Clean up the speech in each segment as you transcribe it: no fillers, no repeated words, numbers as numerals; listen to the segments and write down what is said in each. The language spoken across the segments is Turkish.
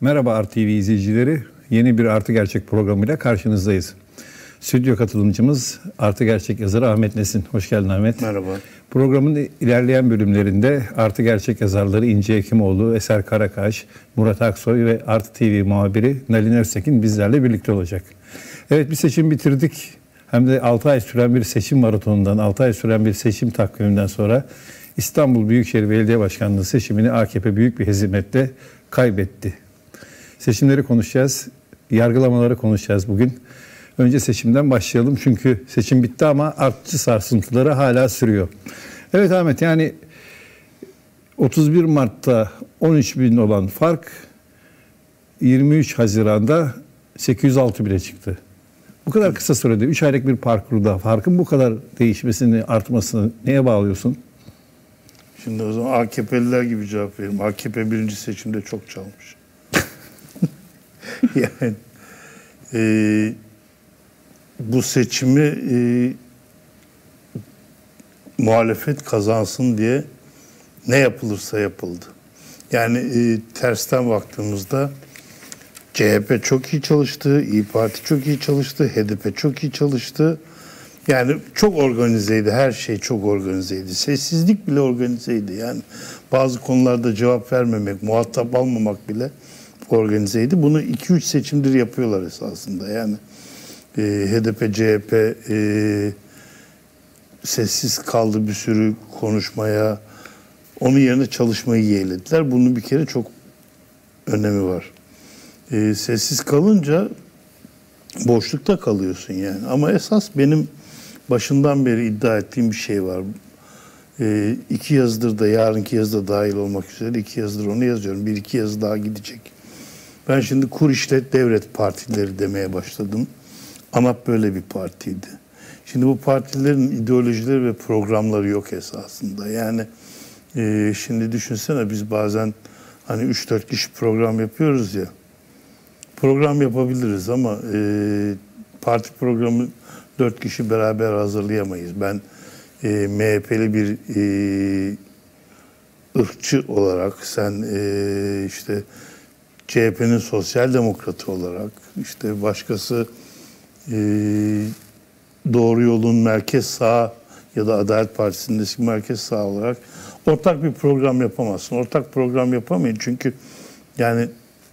Merhaba RTV izleyicileri. Yeni bir Artı Gerçek programıyla karşınızdayız. Stüdyo katılımcımız Artı Gerçek yazarı Ahmet Nesin. Hoş geldin Ahmet. Merhaba. Programın ilerleyen bölümlerinde Artı Gerçek yazarları İnce Hekimoğlu, Eser Karakaş, Murat Aksoy ve Artı TV muhabiri Nalin Öztekin bizlerle birlikte olacak. Evet, bir seçim bitirdik. Hem de 6 ay süren bir seçim maratonundan, 6 ay süren bir seçim takviminden sonra İstanbul Büyükşehir Belediye Başkanlığı seçimini AKP büyük bir hezimetle kaybetti. Seçimleri konuşacağız, yargılamaları konuşacağız bugün. Önce seçimden başlayalım çünkü seçim bitti ama artçı sarsıntıları hala sürüyor. Evet Ahmet, yani 31 Mart'ta 13.000 olan fark 23 Haziran'da 806 bile çıktı. Bu kadar kısa sürede 3 aylık bir parkurda farkın bu kadar değişmesini, artmasını neye bağlıyorsun? Şimdi o zaman AKP'liler gibi cevap vereyim. AKP birinci seçimde çok çalmış. Yani bu seçimi muhalefet kazansın diye ne yapılırsa yapıldı. Yani tersten baktığımızda CHP çok iyi çalıştı, İYİ Parti çok iyi çalıştı, HDP çok iyi çalıştı. Yani çok organizeydi, her şey çok organizeydi. Sessizlik bile organizeydi. Yani bazı konularda cevap vermemek, muhatap almamak bile organizeydi. Bunu 2-3 seçimdir yapıyorlar esasında. Yani HDP, CHP sessiz kaldı bir sürü konuşmaya. Onun yerine çalışmayı yeğlediler. Bunun bir kere çok önemi var. Sessiz kalınca boşlukta kalıyorsun yani. Ama esas benim başından beri iddia ettiğim bir şey var. 2 yazıdır da yarınki yazıda dahil olmak üzere 2 yazıdır onu yazıyorum. 1-2 yazı daha gidecek. Ben şimdi kur işlet devlet partileri demeye başladım. ANAP böyle bir partiydi. Şimdi bu partilerin ideolojileri ve programları yok esasında. Yani şimdi düşünsene, biz bazen hani 3-4 kişi program yapıyoruz ya. Program yapabiliriz ama parti programı 4 kişi beraber hazırlayamayız. Ben MHP'li bir ırkçı olarak, sen işte CHP'nin sosyal demokratı olarak, işte başkası Doğru Yol'un merkez sağ ya da Adalet Partisi'nin eski merkez sağ olarak ortak bir program yapamazsın. Ortak program yapamayın çünkü yani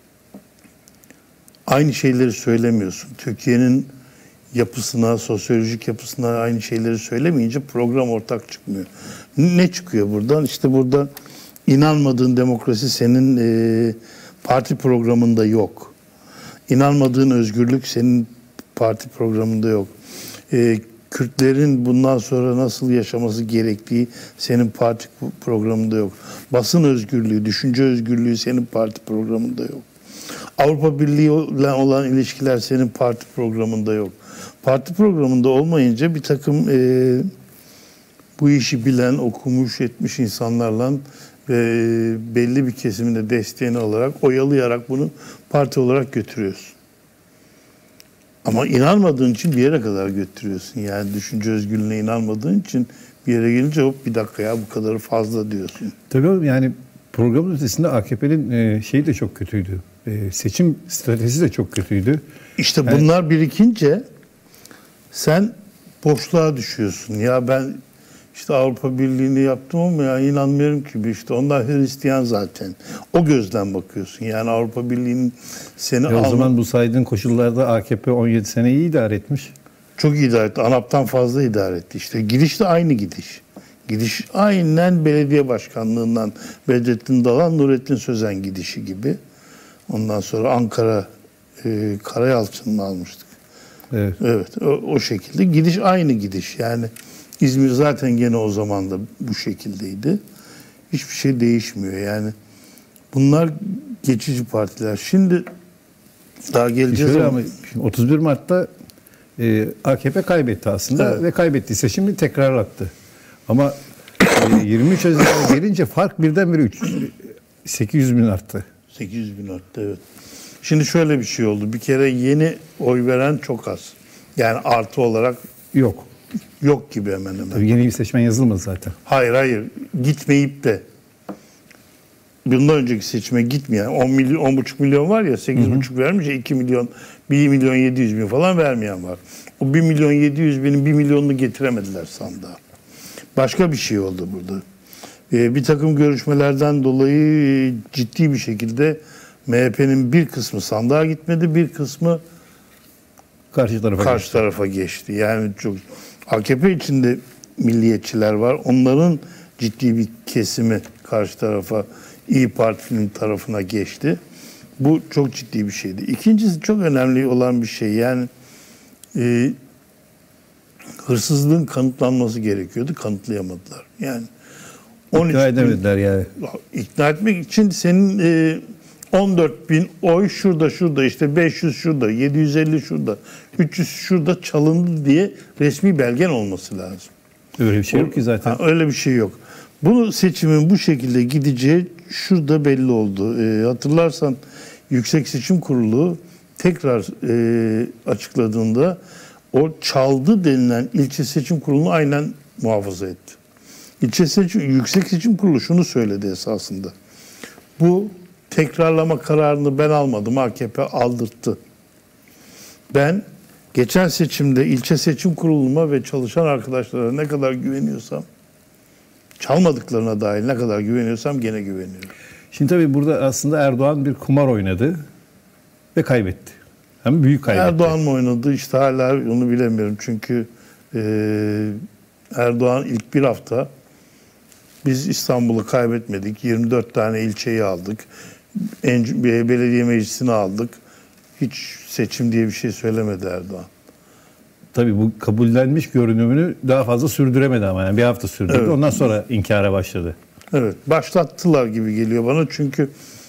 aynı şeyleri söylemiyorsun. Türkiye'nin yapısına, sosyolojik yapısına aynı şeyleri söylemeyince program ortak çıkmıyor. Ne çıkıyor buradan? İşte buradan inanmadığın demokrasi senin parti programında yok. İnanmadığın özgürlük senin parti programında yok. Kürtlerin bundan sonra nasıl yaşaması gerektiği senin parti programında yok. Basın özgürlüğü, düşünce özgürlüğü senin parti programında yok. Avrupa Birliği ile olan ilişkiler senin parti programında yok. Parti programında olmayınca bir takım bu işi bilen, okumuş, etmiş insanlarla ve belli bir kesiminde desteğini alarak, oyalayarak bunu parti olarak götürüyorsun. Ama inanmadığın için bir yere kadar götürüyorsun. Yani düşünce özgürlüğüne inanmadığın için bir yere gelince hop bir dakika ya bu kadarı fazla diyorsun. Tabii yani programın ötesinde AKP'nin şeyi de çok kötüydü. Seçim stratejisi de çok kötüydü. İşte bunlar birikince sen boşluğa düşüyorsun. Ya ben işte Avrupa Birliği'ni yaptım ama ya inanmıyorum ki. İşte onlar Hristiyan zaten. O gözden bakıyorsun. Yani Avrupa Birliği'nin seni o zaman bu saydığın koşullarda AKP 17 sene iyi idare etmiş. Çok iyi idare etti. ANAP'tan fazla idare etti. İşte gidiş de aynı gidiş. Gidiş aynen belediye başkanlığından Bedrettin Dalan, Nurettin Sözen gidişi gibi. Ondan sonra Ankara Karayalçın'ı almıştık. Evet. Evet, o şekilde. Gidiş aynı gidiş. Yani İzmir zaten gene o zaman da bu şekildeydi. Hiçbir şey değişmiyor. Yani bunlar geçici partiler. Şimdi daha geleceğiz ama 31 Mart'ta AKP kaybetti aslında, evet. Ve kaybettiği seçimi tekrarlattı. Ama 23 Haziran'a gelince fark birdenbire 800 bin arttı. 800 bin arttı, evet. Şimdi şöyle bir şey oldu. Bir kere yeni oy veren çok az. Yani artı olarak yok. Yok gibi hemen hemen. Tabii yeni bir seçmen yazılmadı zaten. Hayır. Gitmeyip de bundan önceki seçime gitmeyen 10 milyon, 10,5 milyon var ya, 8,5 vermiş ya, 2 milyon, 1 milyon 700 bin falan vermeyen var. O 1 milyon 700 binin 1 milyonunu getiremediler sandığa. Başka bir şey oldu burada. Bir takım görüşmelerden dolayı ciddi bir şekilde MHP'nin bir kısmı sandığa gitmedi, bir kısmı karşı tarafa geçti. Yani çok AKP içinde milliyetçiler var. Onların ciddi bir kesimi karşı tarafa, İYİ Parti'nin tarafına geçti. Bu çok ciddi bir şeydi. İkincisi çok önemli olan bir şey. Yani hırsızlığın kanıtlanması gerekiyordu. Kanıtlayamadılar. Yani İkna edemediler yani. İkna etmek için senin 14 bin oy şurada işte 500 şurada, 750 şurada, 300 şurada çalındı diye resmi belgen olması lazım. Öyle bir şey yok ki zaten. Öyle bir şey yok. Bu seçimin bu şekilde gideceği şurada belli oldu. Hatırlarsan Yüksek Seçim Kurulu tekrar açıkladığında o çaldı denilen ilçe seçim kurulunu aynen muhafaza etti. Yüksek Seçim Kurulu şunu söyledi esasında. Bu tekrarlama kararını ben almadım, AKP aldırttı. Ben geçen seçimde ilçe seçim kuruluma ve çalışan arkadaşlara ne kadar güveniyorsam, çalmadıklarına dair ne kadar güveniyorsam gene güveniyorum. Şimdi tabii burada aslında Erdoğan bir kumar oynadı ve kaybetti. Hem büyük kaybetti. Erdoğan mı oynadı? İşte hala onu bilemiyorum. Çünkü Erdoğan ilk bir hafta biz İstanbul'u kaybetmedik. 24 tane ilçeyi aldık. Belediye meclisini aldık. Hiç seçim diye bir şey söylemedi Erdoğan. Tabii bu kabullenmiş görünümünü daha fazla sürdüremedi ama yani bir hafta sürdürdü. Evet. Ondan sonra inkara başladı. Evet, başlattılar gibi geliyor bana çünkü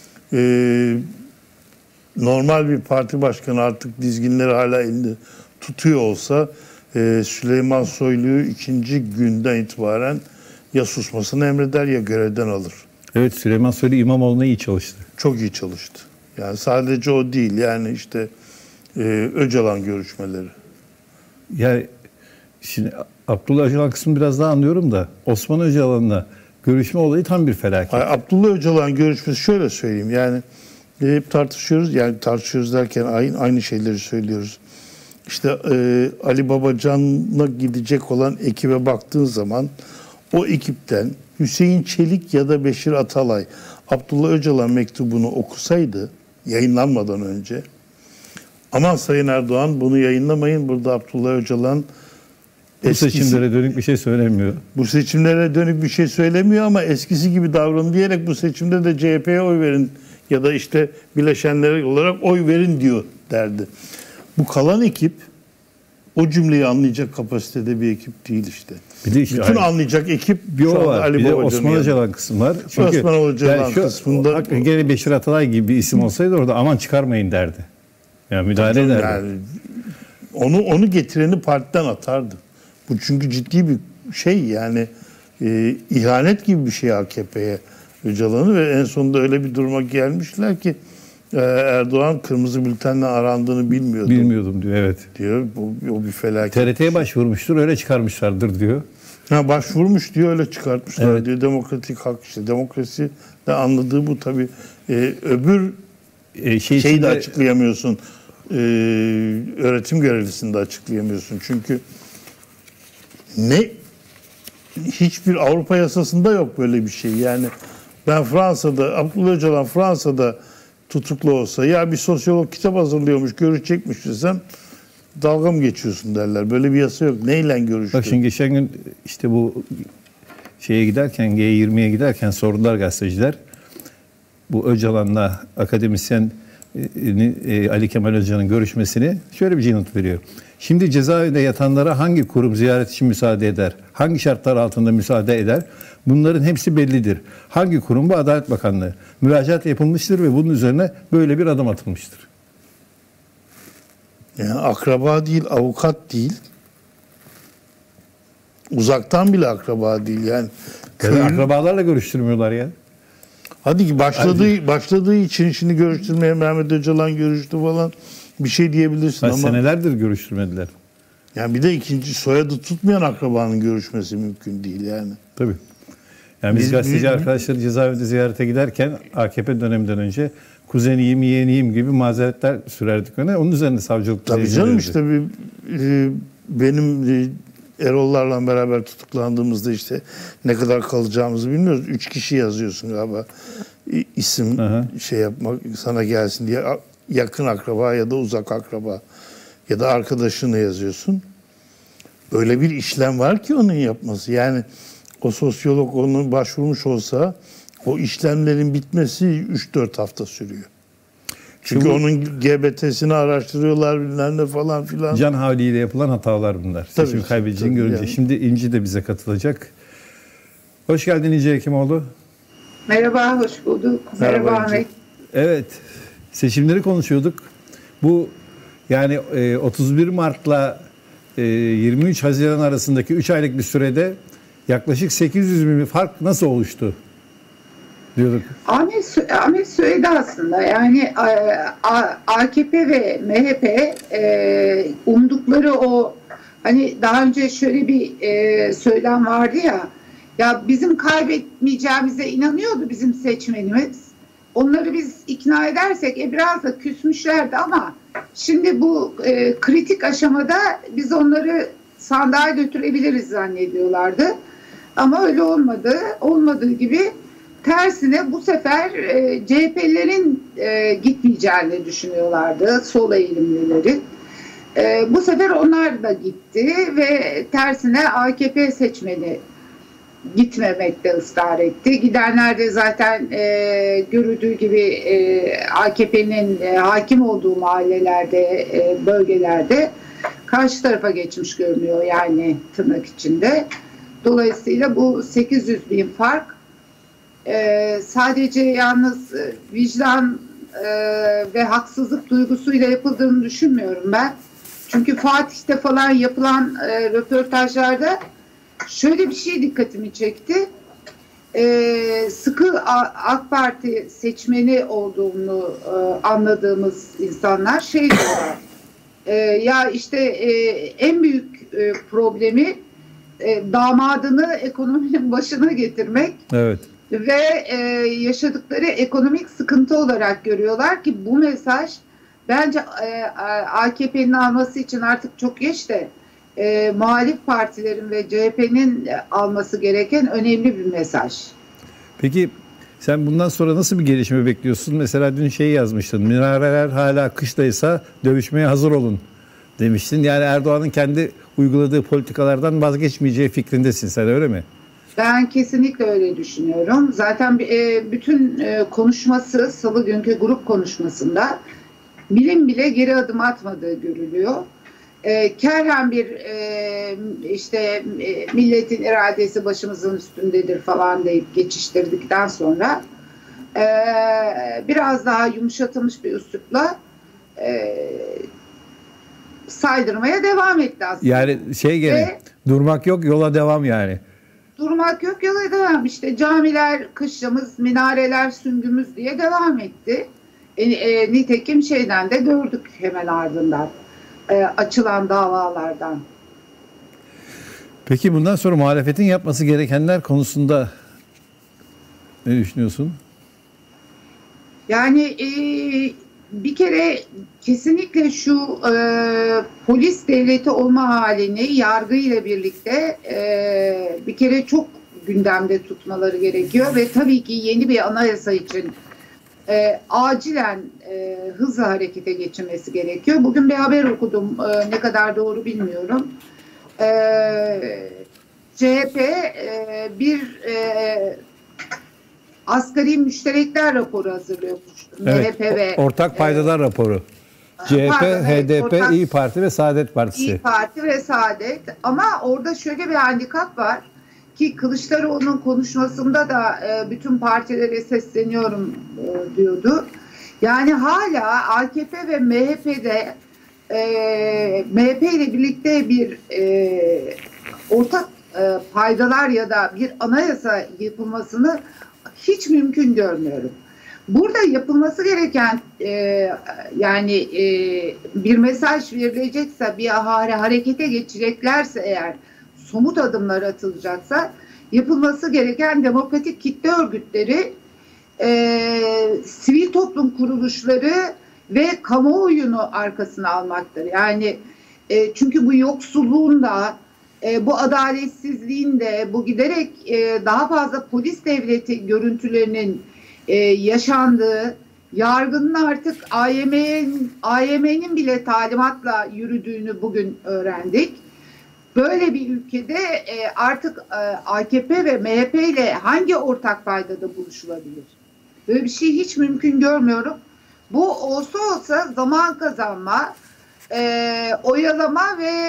normal bir parti başkanı artık dizginleri hala elinde tutuyor olsa Süleyman Soylu'yu ikinci günden itibaren ya susmasını emreder ya görevden alır. Evet, Süleyman Soylu İmamoğlu'na iyi çalıştı. Çok iyi çalıştı. Yani sadece o değil, yani işte Öcalan görüşmeleri. Yani şimdi Abdullah Öcalan kısmını biraz daha anlıyorum da Osman Öcalan'la görüşme olayı tam bir felaket. Abdullah Öcalan görüşmesi şöyle söyleyeyim, yani hep tartışıyoruz, yani tartışıyoruz derken aynı şeyleri söylüyoruz. İşte Ali Babacan'a gidecek olan ekibe baktığın zaman o ekipten Hüseyin Çelik ya da Beşir Atalay Abdullah Öcalan mektubunu okusaydı yayınlanmadan önce, aman Sayın Erdoğan bunu yayınlamayın, burada Abdullah Öcalan bu seçimlere dönük bir şey söylemiyor. Bu seçimlere dönük bir şey söylemiyor ama eskisi gibi davranın diyerek bu seçimde de CHP'ye oy verin ya da işte bileşenlere olarak oy verin diyor derdi. Bu kalan ekip o cümleyi anlayacak kapasitede bir ekip değil işte. Bir de işte bütün anlayacak ekip bir şu o var. Ali bir de Babacan'ın Osman Öcalan kısmı var. Çünkü Osman Öcalan kısmında gene Beşir Atalay gibi bir isim olsaydı orada aman çıkarmayın derdi. Yani müdahale ederdi. Yani onu getireni partiden atardı. Bu çünkü ciddi bir şey, yani ihanet gibi bir şey AKP'ye Öcalan'ı ve en sonunda öyle bir duruma gelmişler ki Erdoğan kırmızı bültenle arandığını bilmiyordum diyor, evet. Diyor. O bir felaket. TRT'ye başvurmuştur, öyle çıkarmışlardır diyor. Başvurmuş diyor, öyle çıkartmışlar, evet, diyor. Demokratik hak işte. Demokrasi de anladığı bu tabii. Öbür şeyi de açıklayamıyorsun. Öğretim görevlisini de açıklayamıyorsun. Çünkü hiçbir Avrupa yasasında yok böyle bir şey. Yani ben Fransa'da, Abdullah Öcalan Fransa'da tutuklu olsa ya bir sosyolog kitap hazırlıyormuş, görüşecekmiş desem dalga mı geçiyorsun derler. Böyle bir yasa yok. Neyle görüştü? Bak şimdi geçen gün işte bu şeye giderken, G20'ye giderken sordular gazeteciler. Bu Öcalan'la akademisyen Ali Kemal Özcan'ın görüşmesini, şöyle bir yanıt veriyor. Şimdi cezaevinde yatanlara hangi kurum ziyaret için müsaade eder? Hangi şartlar altında müsaade eder? Bunların hepsi bellidir. Hangi kurum? Bu Adalet Bakanlığı. Müracaat yapılmıştır ve bunun üzerine böyle bir adım atılmıştır. Yani akraba değil, avukat değil. Uzaktan bile akraba değil yani. Akrabalarla görüştürmüyorlar ya. Hadi ki başladığı için şimdi görüştürmeye Mehmet Öcalan görüştü falan bir şey diyebilirsin ama senelerdir görüştürmediler. Yani bir de ikinci soyadı tutmayan akrabanın görüşmesi mümkün değil yani. Tabii. Yani biz gazeteci arkadaşları cezaevinde ziyarete giderken AKP döneminden önce kuzeniyim, yeğeniyim gibi mazeretler sürerdik öne. Onun üzerine savcılık... Tabii canım işte benim Erol'larla beraber tutuklandığımızda işte ne kadar kalacağımızı bilmiyoruz. 3 kişi yazıyorsun galiba. İsim şey yapmak sana gelsin diye, yakın akraba ya da uzak akraba ya da arkadaşını yazıyorsun. Öyle bir işlem var ki onun yapması. Yani o sosyolog onu başvurmuş olsa o işlemlerin bitmesi 3-4 hafta sürüyor. Çünkü onun GBT'sini araştırıyorlar bilmem ne falan filan. Can havliyle yapılan hatalar bunlar. Tabii, Seçim kaybedeceğini görünce. yani. Şimdi İnci de bize katılacak. Hoş geldin İnci Hekimoğlu. Merhaba, hoş bulduk. Merhaba Ahmet. Evet, seçimleri konuşuyorduk. Bu yani 31 Mart'la 23 Haziran arasındaki 3 aylık bir sürede yaklaşık 800 bin bir fark nasıl oluştu diyorduk. Ahmet söyledi aslında. Yani AKP ve MHP umdukları o, hani daha önce şöyle bir söylem vardı ya, ya bizim kaybetmeyeceğimize inanıyordu bizim seçmenimiz. Onları biz ikna edersek biraz da küsmüşlerdi ama şimdi bu kritik aşamada biz onları sandığa götürebiliriz zannediyorlardı. Ama öyle olmadı. Olmadığı gibi tersine bu sefer CHP'lilerin gitmeyeceğini düşünüyorlardı. Sol eğilimlileri. Bu sefer onlar da gitti ve tersine AKP seçmeni gitmemekte ısrar etti. Gidenler de zaten görüldüğü gibi AKP'nin hakim olduğu mahallelerde, bölgelerde karşı tarafa geçmiş görünüyor, yani tırnak içinde. Dolayısıyla bu 800 bin fark sadece yalnız vicdan ve haksızlık duygusuyla yapıldığını düşünmüyorum ben. Çünkü Fatih'te falan yapılan röportajlarda şöyle bir şey dikkatimi çekti. Sıkı AK Parti seçmeni olduğunu anladığımız insanlar şey diyorlar. Ya işte en büyük problemi damadını ekonominin başına getirmek. Evet. Ve yaşadıkları ekonomik sıkıntı olarak görüyorlar ki bu mesaj bence AKP'nin alması için artık çok geç de muhalif partilerin ve CHP'nin alması gereken önemli bir mesaj. Peki sen bundan sonra nasıl bir gelişme bekliyorsun? Mesela dün şeyi yazmıştın. Minareler hala kışlaysa dövüşmeye hazır olun demiştin. Yani Erdoğan'ın kendi uyguladığı politikalardan vazgeçmeyeceği fikrindesin sen, öyle mi? Ben kesinlikle öyle düşünüyorum. Zaten bütün konuşması, salı günkü grup konuşmasında bilim bile geri adım atmadığı görülüyor. Kerhen bir işte milletin iradesi başımızın üstündedir falan deyip geçiştirdikten sonra biraz daha yumuşatılmış bir üslupla saydırmaya devam etti aslında. Yani şey gene durmak yok, yola devam yani. Durmak yok, yola devam. İşte camiler kışlamız, minareler süngümüz diye devam etti. Nitekim şeyden de gördük hemen ardından. Açılan davalardan. Peki bundan sonra muhalefetin yapması gerekenler konusunda ne düşünüyorsun? Yani bir kere kesinlikle şu polis devleti olma halini yargıyla birlikte bir kere çok gündemde tutmaları gerekiyor ve tabii ki yeni bir anayasa için acilen hızla harekete geçirmesi gerekiyor. Bugün bir haber okudum, ne kadar doğru bilmiyorum. CHP bir asgari müşterekler raporu hazırlıyormuş. Evet, MHP ve ortak paydalar raporu. CHP, pardon, HDP, ortak, İYİ Parti ve Saadet Partisi. İYİ Parti ve Saadet. Ama orada şöyle bir handikap var ki Kılıçdaroğlu'nun konuşmasında da bütün partilere sesleniyorum diyordu. Yani hala AKP ve MHP'de MHP ile birlikte bir ortak paydalar ya da bir anayasa yapılmasını hiç mümkün görmüyorum. Burada yapılması gereken yani bir mesaj verilecekse, bir harekete geçeceklerse eğer, somut adımlar atılacaksa yapılması gereken demokratik kitle örgütleri, sivil toplum kuruluşları ve kamuoyunu arkasına almaktır. Yani çünkü bu yoksulluğun da, bu adaletsizliğin de, bu giderek daha fazla polis devleti görüntülerinin yaşandığı, yargının artık AYM'nin bile talimatla yürüdüğünü bugün öğrendik. Böyle bir ülkede artık AKP ve MHP ile hangi ortak paydada buluşulabilir? Böyle bir şey hiç mümkün görmüyorum. Bu olsa zaman kazanma, oyalama ve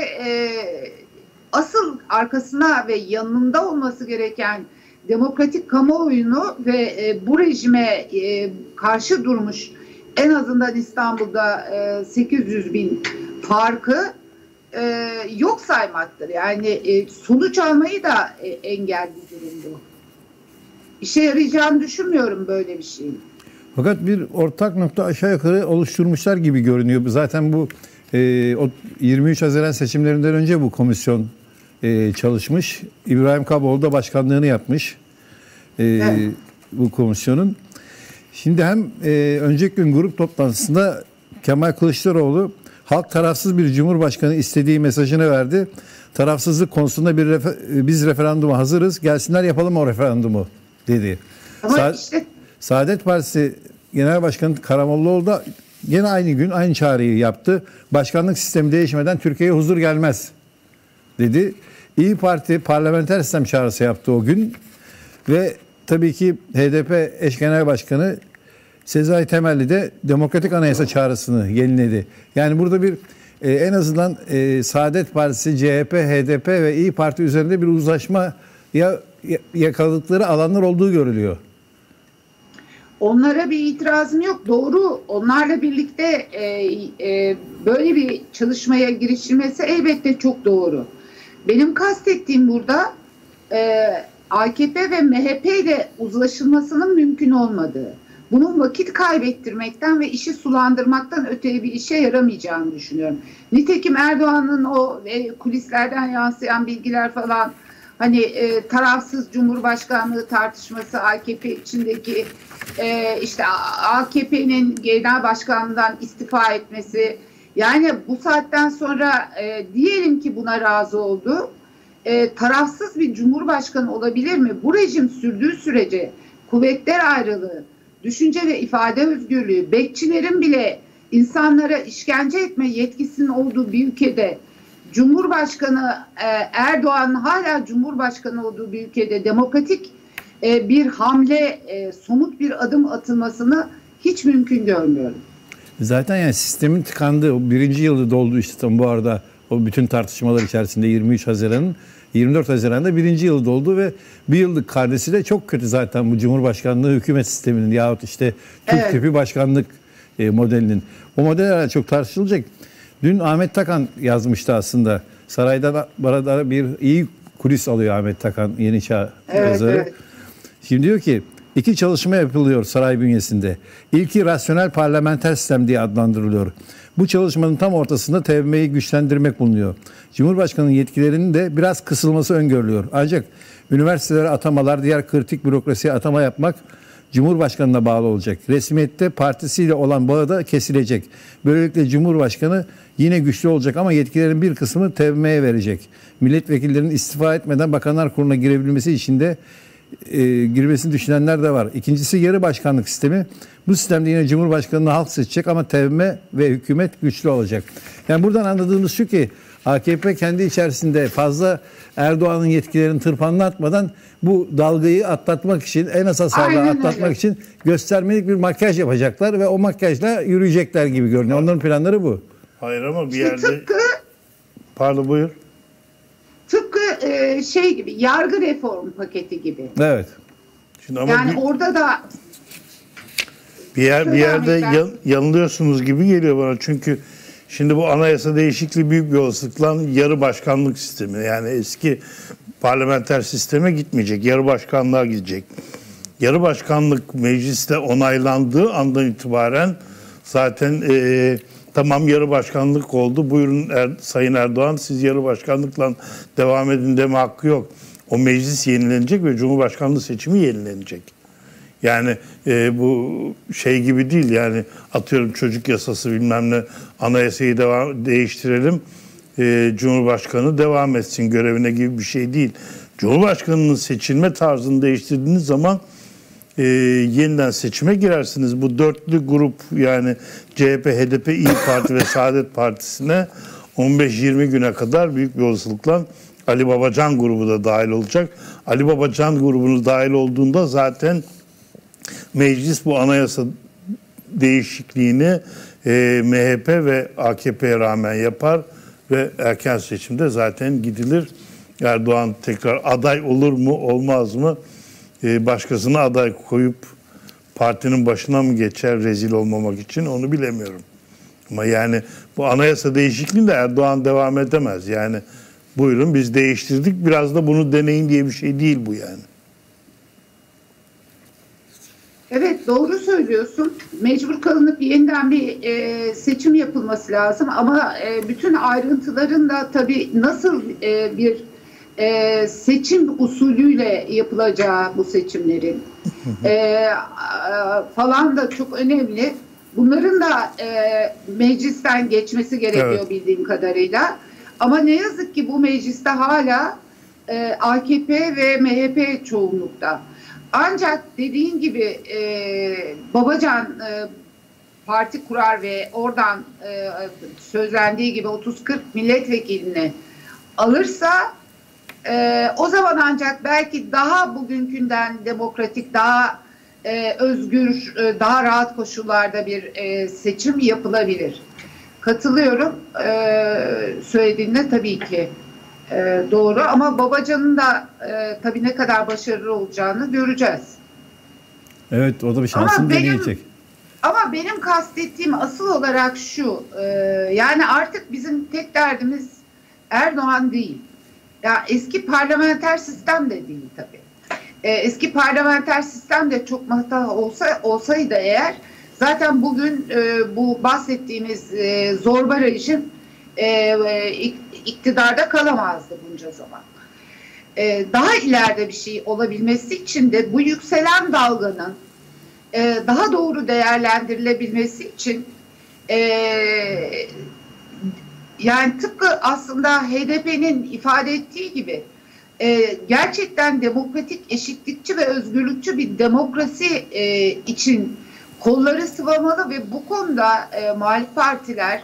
asıl arkasına ve yanında olması gereken demokratik kamuoyunu ve bu rejime karşı durmuş en azından İstanbul'da 800 bin farkı yok saymaktır. Yani sonuç almayı da engel bir durumdu. İşe yarayacağını düşünmüyorum böyle bir şeyin. Fakat bir ortak nokta aşağı yukarı oluşturmuşlar gibi görünüyor. Zaten bu 23 Haziran seçimlerinden önce bu komisyon çalışmış. İbrahim Kaboğlu da başkanlığını yapmış evet, bu komisyonun. Şimdi hem önceki gün grup toplantısında Kemal Kılıçdaroğlu halk tarafsız bir cumhurbaşkanı istediği mesajını verdi. Tarafsızlık konusunda biz referanduma hazırız. Gelsinler yapalım o referandumu dedi. Ama işte Saadet Partisi Genel Başkanı Karamollaoğlu da yine aynı gün aynı çağrıyı yaptı. Başkanlık sistemi değişmeden Türkiye'ye huzur gelmez dedi. İyi Parti parlamenter sistem çağrısı yaptı o gün. Ve tabii ki HDP eş genel başkanı Sezai Temelli de demokratik anayasa çağrısını yeniledi. Yani burada bir en azından Saadet Partisi, CHP, HDP ve İyi Parti üzerinde bir uzlaşma yakaladıkları alanlar olduğu görülüyor. onlara bir itirazım yok. Doğru. Onlarla birlikte böyle bir çalışmaya girişilmesi elbette çok doğru. Benim kastettiğim burada AKP ve MHP ile uzlaşılmasının mümkün olmadığı, bunun vakit kaybettirmekten ve işi sulandırmaktan öteye bir işe yaramayacağını düşünüyorum. Nitekim Erdoğan'ın o kulislerden yansıyan bilgiler falan, hani tarafsız cumhurbaşkanlığı tartışması, AKP içindeki işte AKP'nin genel başkanlığından istifa etmesi, yani bu saatten sonra diyelim ki buna razı oldu. Tarafsız bir cumhurbaşkanı olabilir mi? Bu rejim sürdüğü sürece kuvvetler ayrılığı, düşünce ve ifade özgürlüğü, bekçilerin bile insanlara işkence etme yetkisinin olduğu bir ülkede, Cumhurbaşkanı Erdoğan hala Cumhurbaşkanı olduğu bir ülkede demokratik bir hamle, somut bir adım atılmasını hiç mümkün görmüyorum. Zaten yani sistemin tıkandığı, o birinci yılı doldu işte tam bu arada o bütün tartışmalar içerisinde 23 Haziran'ın 24 Haziran'da birinci yılı doldu ve bir yıllık karnesi de çok kötü zaten bu Cumhurbaşkanlığı hükümet sisteminin yahut işte Türk evet, tipi başkanlık modelinin. O model çok tartışılacak. Dün Ahmet Takan yazmıştı aslında. Sarayda barada bir iyi kulis alıyor Ahmet Takan, Yeni Çağ yazarı. Evet. Şimdi diyor ki 2 çalışma yapılıyor saray bünyesinde. İlki rasyonel parlamenter sistem diye adlandırılıyor. Bu çalışmanın tam ortasında TBMM'yi güçlendirmek bulunuyor. Cumhurbaşkanının yetkilerinin de biraz kısılması öngörülüyor. Ancak üniversitelere atamalar, diğer kritik bürokrasiye atama yapmak Cumhurbaşkanı'na bağlı olacak. Resmiyette partisiyle olan bağı da kesilecek. Böylelikle Cumhurbaşkanı yine güçlü olacak ama yetkilerin bir kısmını TBMM'ye verecek. Milletvekillerinin istifa etmeden Bakanlar Kurulu'na girebilmesi için de girmesini düşünenler de var. İkincisi yarı başkanlık sistemi. Bu sistemde yine Cumhurbaşkanı'nı halk seçecek ama TBMM ve hükümet güçlü olacak. Yani buradan anladığımız şu ki AKP kendi içerisinde fazla Erdoğan'ın yetkilerini tırpanlatmadan bu dalgayı atlatmak için, en az hasarla atlatmak için göstermelik bir makyaj yapacaklar ve o makyajla yürüyecekler gibi görünüyor. Onların planları bu. Hayır ama bir yerde... Pardon, buyur. Tıpkı şey gibi, yargı reform paketi gibi. Evet. Şimdi ama yani orada da bir yerde yanılıyorsunuz gibi geliyor bana. Çünkü şimdi bu anayasa değişikliği büyük bir olasılıkla yarı başkanlık sistemi, yani eski parlamenter sisteme gitmeyecek. Yarı başkanlığa gidecek. Yarı başkanlık mecliste onaylandığı andan itibaren zaten tamam, yarı başkanlık oldu. Buyurun Sayın Erdoğan, siz yarı başkanlıkla devam edin deme hakkı yok. O meclis yenilenecek ve Cumhurbaşkanlığı seçimi yenilenecek. Yani bu şey gibi değil, yani atıyorum çocuk yasası bilmem ne, anayasayı değiştirelim, Cumhurbaşkanı devam etsin görevine gibi bir şey değil. Cumhurbaşkanının seçilme tarzını değiştirdiğiniz zaman yeniden seçime girersiniz. Bu dörtlü grup, yani CHP, HDP, İYİ Parti ve Saadet Partisi'ne 15-20 güne kadar büyük bir olasılıkla Ali Babacan grubu da dahil olacak. Ali Babacan grubunun dahil olduğunda zaten meclis bu anayasa değişikliğini MHP ve AKP'ye rağmen yapar ve erken seçimde zaten gidilir. Erdoğan tekrar aday olur mu olmaz mı? Başkasına aday koyup partinin başına mı geçer rezil olmamak için, onu bilemiyorum. Ama yani bu anayasa değişikliğinde Erdoğan devam edemez. Yani buyurun biz değiştirdik, biraz da bunu deneyin diye bir şey değil bu yani. Evet, doğru söylüyorsun. Mecbur kalınıp yeniden bir seçim yapılması lazım ama bütün ayrıntıların da tabii nasıl bir seçim usulüyle yapılacağı, bu seçimlerin falan da çok önemli. Bunların da meclisten geçmesi gerekiyor, evet, bildiğim kadarıyla. Ama ne yazık ki bu mecliste hala AKP ve MHP çoğunlukta. Ancak dediğin gibi Babacan parti kurar ve oradan sözlendiği gibi 30-40 milletvekilini alırsa o zaman ancak belki daha bugünkünden demokratik, daha özgür, daha rahat koşullarda bir seçim yapılabilir. Katılıyorum söylediğine tabii ki. Doğru, ama Babacan'ın da tabii ne kadar başarılı olacağını göreceğiz. Evet, o da bir şansını deneyecek. Ama benim kastettiğim asıl olarak şu, yani artık bizim tek derdimiz Erdoğan değil. Ya eski parlamenter sistem de değil tabii. Eski parlamenter sistem de çok hata olsaydı eğer, zaten bugün bu bahsettiğimiz zorba rejim iktidarda kalamazdı bunca zaman. Daha ileride bir şey olabilmesi için de bu yükselen dalganın daha doğru değerlendirilebilmesi için yani tıpkı aslında HDP'nin ifade ettiği gibi gerçekten demokratik, eşitlikçi ve özgürlükçü bir demokrasi için kolları sıvamalı ve bu konuda muhalif partiler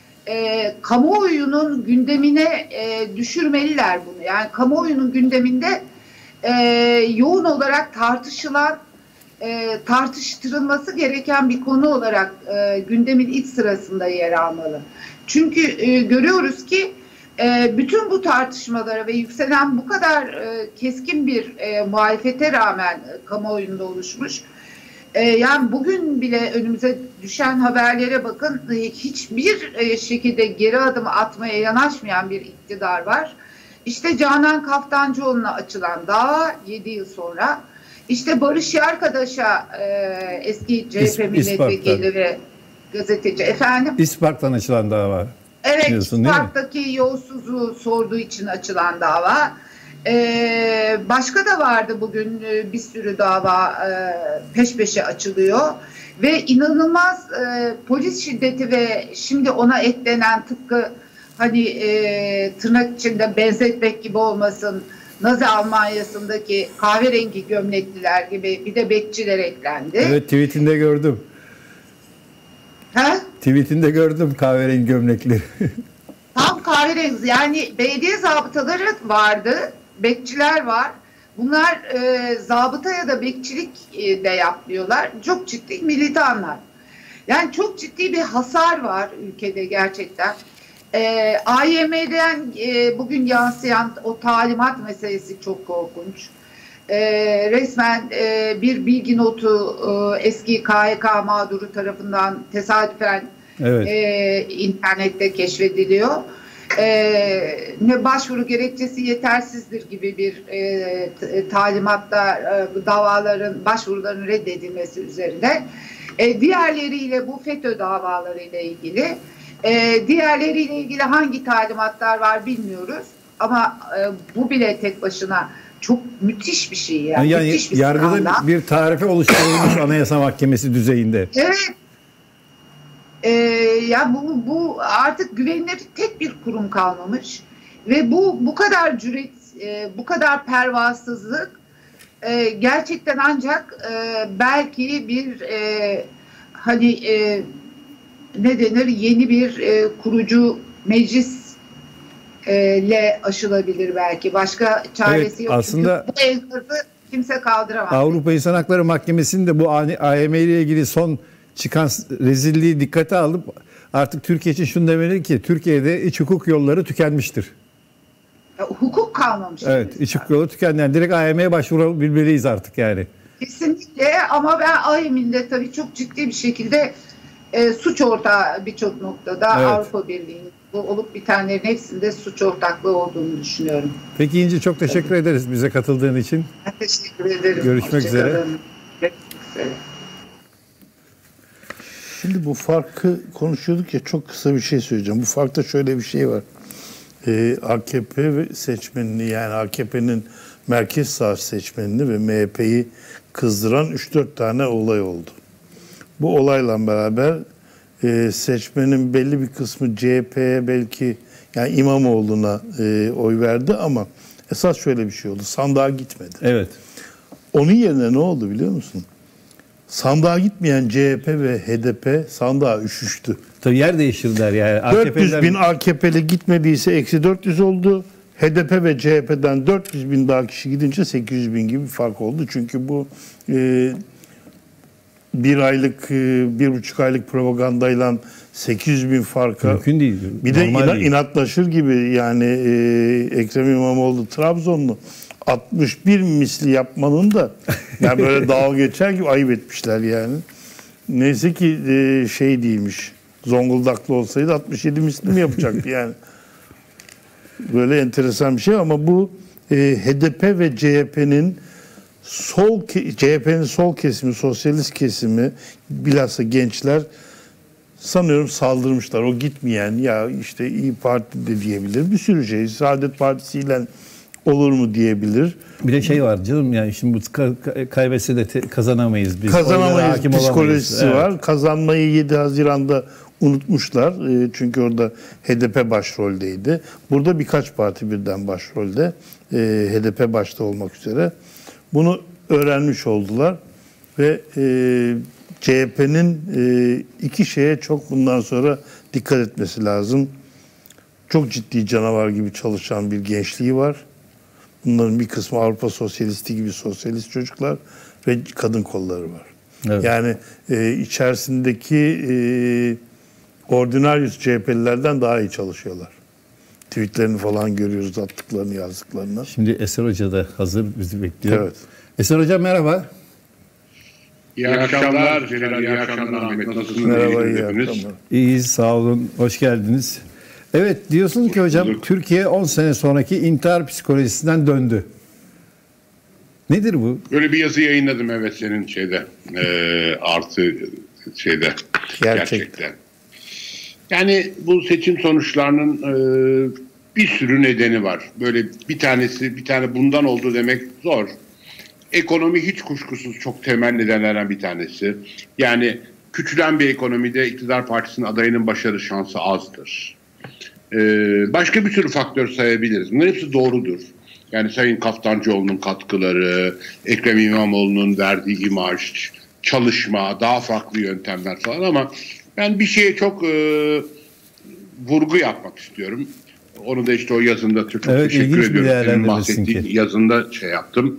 kamuoyunun gündemine düşürmeliler bunu. Yani kamuoyunun gündeminde yoğun olarak tartışılan, tartıştırılması gereken bir konu olarak gündemin ilk sırasında yer almalı. Çünkü görüyoruz ki bütün bu tartışmalara ve yükselen bu kadar keskin bir muhalefete rağmen kamuoyunda oluşmuş. Yani bugün bile önümüze düşen haberlere bakın, hiçbir şekilde geri adım atmaya yanaşmayan bir iktidar var. İşte Canan Kaftancıoğlu'na açılan dava 7 yıl sonra, işte Barış Yarkadaş'a eski CHP milletvekili ve gazeteci efendim. İspark'tan açılan dava. Evet, İspark'taki yolsuzluğu sorduğu için açılan dava. Başka da vardı bugün, bir sürü dava peş peşe açılıyor ve inanılmaz polis şiddeti ve şimdi ona eklenen, tıpkı hani tırnak içinde benzetmek gibi olmasın, Nazi Almanya'sındaki kahverengi gömlekliler gibi bir de bekçiler eklendi. Evet, tweetinde gördüm. Ha? Tweetinde gördüm kahverengi gömlekli. Tam kahverengi, yani belediye zabıtaları vardı, bekçiler var. Bunlar zabıta ya da bekçilik de yapmıyorlar. Çok ciddi militanlar. Yani çok ciddi bir hasar var ülkede gerçekten. AYM'den bugün yansıyan o talimat meselesi çok korkunç. Resmen bir bilgi notu eski KHK mağduru tarafından tesadüfen, evet, internette keşfediliyor. Ne başvuru gerekçesi yetersizdir gibi bir talimatta davaların, başvuruların reddedilmesi üzerine. Diğerleriyle bu FETÖ davalarıyla ilgili, diğerleriyle ilgili hangi talimatlar var bilmiyoruz ama bu bile tek başına çok müthiş bir şey yani. Yani Müthiş bir yargıda skandal. bir tarife oluşturulmuş Anayasa Mahkemesi düzeyinde. Evet. Ya bu artık güvenilir tek bir kurum kalmamış ve bu kadar cüret, bu kadar pervasızlık gerçekten ancak belki bir hani ne denir, yeni bir kurucu meclisle aşılabilir belki. Başka çaresi Evet, yok. aslında çünkü bu enkazı kimse kaldıramaz. Avrupa İnsan Hakları Mahkemesi'nin de bu AYM ile ilgili son çıkan rezilliği dikkate alıp artık Türkiye için şunu demeli ki Türkiye'de iç hukuk yolları tükenmiştir. Hukuk kalmamış. Evet, iç hukuk yolu tükendi. Yani direkt AYM'ye başvurabilmeliyiz artık yani. Kesinlikle, ama ben AYM'in de tabii çok ciddi bir şekilde suç ortağı birçok noktada, Evet. Avrupa Birliği'nin bu olup bitenlerin hepsinde suç ortaklığı olduğunu düşünüyorum. Peki İnci, çok teşekkür ederiz bize katıldığın için. Ben teşekkür ederim. Görüşmek üzere. Hoşçakalın. Görüşmek üzere. Şimdi bu farkı konuşuyorduk ya, çok kısa bir şey söyleyeceğim. Bu farkta şöyle bir şey var. AKP ve seçmenini, yani AKP'nin merkez sağ seçmenini ve MHP'yi kızdıran 3-4 tane olay oldu. Bu olayla beraber seçmenin belli bir kısmı CHP'ye, belki yani İmamoğlu'na oy verdi, ama esas şöyle bir şey oldu. Sandığa gitmedi. Evet. Onun yerine ne oldu biliyor musun? Sandığa gitmeyen CHP ve HDP sandığa üşüştü. Tabii yer değiştirdiler yani. 400 bin AKP'li gitmediyse eksi 400 oldu. HDP ve CHP'den 400 bin daha kişi gidince 800 bin gibi bir fark oldu. Çünkü bu bir aylık, 1,5 aylık propagandayla 800 bin farka mümkün değil. bir de Normal değil. inatlaşır gibi, yani Ekrem İmamoğlu Trabzonlu 61 misli yapmanın da yani böyle dalga geçer gibi ayıp etmişler yani. Neyse ki şey değilmiş. Zonguldaklı olsaydı 67 misli mi yapacaktı yani. Böyle enteresan bir şey, ama bu HDP ve CHP'nin CHP'nin sol kesimi, sosyalist kesimi, bilhassa gençler sanıyorum saldırmışlar. O gitmeyen, ya işte İYİ Parti de diyebilir, bir sürü şey. Saadet Partisi'yle olur mu diyebilir. Bir de şey var canım, yani şimdi bu kaybetse de kazanamayız biz. Oylara Kazanamayız hakim psikolojisi olamayız. var. Kazanmayı 7 Haziran'da unutmuşlar. Çünkü orada HDP başroldeydi. Burada birkaç parti birden başrolde. HDP başta olmak üzere. Bunu öğrenmiş oldular. Ve CHP'nin iki şeye çok bundan sonra dikkat etmesi lazım. Çok ciddi canavar gibi çalışan bir gençliği var. Bunların bir kısmı Avrupa Sosyalisti gibi sosyalist çocuklar ve kadın kolları var. Evet. Yani içerisindeki ordinaryus CHP'lilerden daha iyi çalışıyorlar. Tweetlerini falan görüyoruz, attıklarını, yazdıklarını. Şimdi Eser Hoca da hazır, bizi bekliyor. Evet. Eser Hocam merhaba. İyi akşamlar Celal, iyi akşamlar Ahmet. Nasılsınız? Merhaba, iyi Hepiniz? akşamlar. İyiyiz, sağ olun, hoş geldiniz. Evet, diyorsunuz ki hocam, bulduk. Türkiye 10 sene sonraki intihar psikolojisinden döndü. Nedir bu? Böyle bir yazı yayınladım, evet, senin şeyde artı şeyde gerçekten. Yani bu seçim sonuçlarının bir sürü nedeni var. Böyle bir tane bundan oldu demek zor. Ekonomi hiç kuşkusuz çok temel nedenlerden bir tanesi. Yani küçülen bir ekonomide iktidar partisinin adayının başarı şansı azdır. Başka bir sürü faktör sayabiliriz. Bunların hepsi doğrudur. Yani Sayın Kaftancıoğlu'nun katkıları, Ekrem İmamoğlu'nun verdiği imaj, çalışma, daha farklı yöntemler falan, ama ben bir şeye çok vurgu yapmak istiyorum. Onu da işte o yazında çok Evet, teşekkür ilginç bir ediyorum. Senin değerlendirmesin bahsettiğin ki. yazında şey yaptım.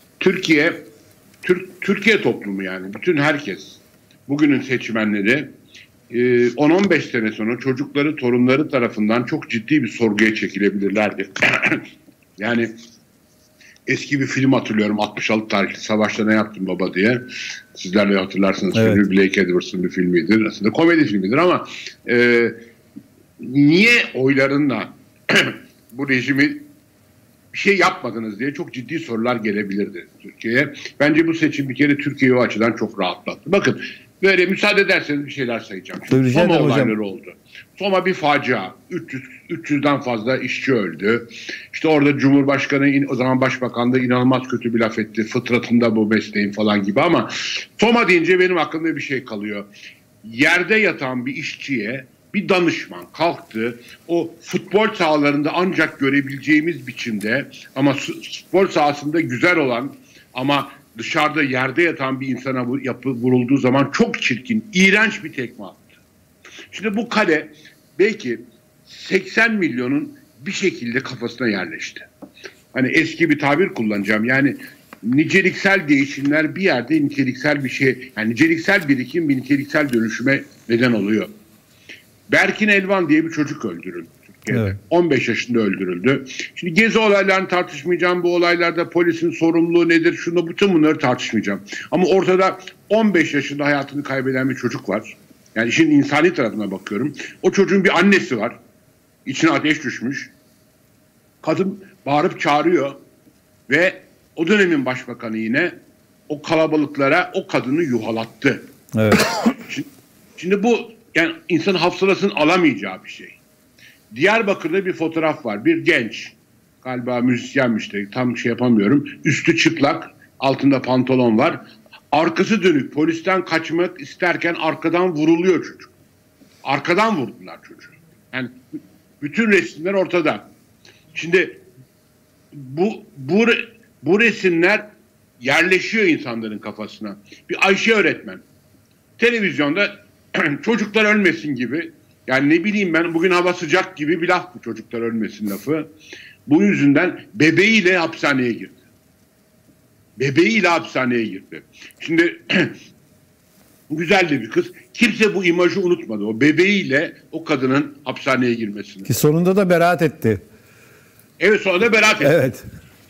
Türkiye toplumu, yani bütün herkes, bugünün seçmenleri 10-15 sene sonra çocukları, torunları tarafından çok ciddi bir sorguya çekilebilirlerdi. Yani eski bir film hatırlıyorum, 66 tarihli Savaşta Ne Yaptın Baba diye. Sizler de hatırlarsınız. Evet. Filmi Blake Edwards'ın bir filmidir. Aslında komedi filmidir, ama niye oylarınla bu rejimi bir şey yapmadınız diye çok ciddi sorular gelebilirdi Türkiye'ye. Bence bu seçim bir kere Türkiye'yi o açıdan çok rahatlattı. Bakın, böyle müsaade ederseniz bir şeyler sayacağım. Rica Soma ederim hocam. olayları oldu. Soma bir facia. 300'den fazla işçi öldü. İşte orada Cumhurbaşkanı, o zaman Başbakan da inanılmaz kötü bir laf etti. Fıtratında bu mesleğin falan gibi, ama Soma deyince benim aklımda bir şey kalıyor. Yerde yatan bir işçiye bir danışman kalktı. O futbol sahalarında ancak görebileceğimiz biçimde, ama futbol sahasında güzel olan ama dışarıda yerde yatan bir insana vurulduğu zaman çok çirkin, iğrenç bir tekme attı. Şimdi bu kale belki 80 milyonun bir şekilde kafasına yerleşti. Hani eski bir tabir kullanacağım. Yani niceliksel değişimler bir yerde niteliksel bir şey, yani niceliksel birikim bir niteliksel dönüşüme neden oluyor. Berkin Elvan diye bir çocuk öldürüldü Türkiye'de. Evet. 15 yaşında öldürüldü. Şimdi gezi olaylarını tartışmayacağım. Bu olaylarda polisin sorumluluğu nedir? Bütün bunları tartışmayacağım. Ama ortada 15 yaşında hayatını kaybeden bir çocuk var. Yani işin insani tarafına bakıyorum. O çocuğun bir annesi var. İçine ateş düşmüş. Kadın bağırıp çağırıyor. Ve o dönemin başbakanı yine o kalabalıklara o kadını yuhalattı. Evet. Şimdi bu yani insanın hafsalasının alamayacağı bir şey. Diyarbakır'da bir fotoğraf var. Bir genç, galiba müzisyenmiş de tam şey yapamıyorum. Üstü çıplak, altında pantolon var. Arkası dönük, polisten kaçmak isterken arkadan vuruluyor çocuk. Arkadan vurdular çocuğu. Yani bütün resimler ortada. Şimdi bu resimler yerleşiyor insanların kafasına. Bir Ayşe öğretmen televizyonda çocuklar ölmesin gibi, yani ne bileyim ben, bugün hava sıcak gibi bir laf bu, çocuklar ölmesin lafı. Bu yüzünden bebeğiyle hapishaneye girdi. Bebeğiyle hapishaneye girdi. Şimdi güzel de bir kız. Kimse bu imajı unutmadı. O bebeğiyle o kadının hapishaneye girmesini. Ki sonunda da beraat etti. Evet, sonunda da beraat etti. Evet.